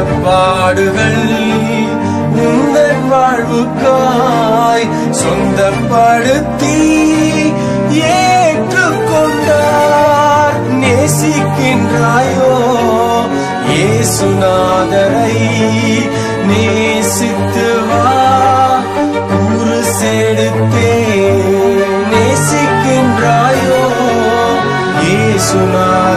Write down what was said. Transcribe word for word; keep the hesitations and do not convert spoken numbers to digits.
பாடுகள் உந்தன் வாழ்வுக்காய் சொந்தப்படுத்தி ஏற்றுக்கொண்டார். நேசிக்கின்றாயோ இயேசுநாதரை? நேசித்து வா கூறு செடுத்தே. நேசிக்கின்றாயோ இயேசுநாதரை?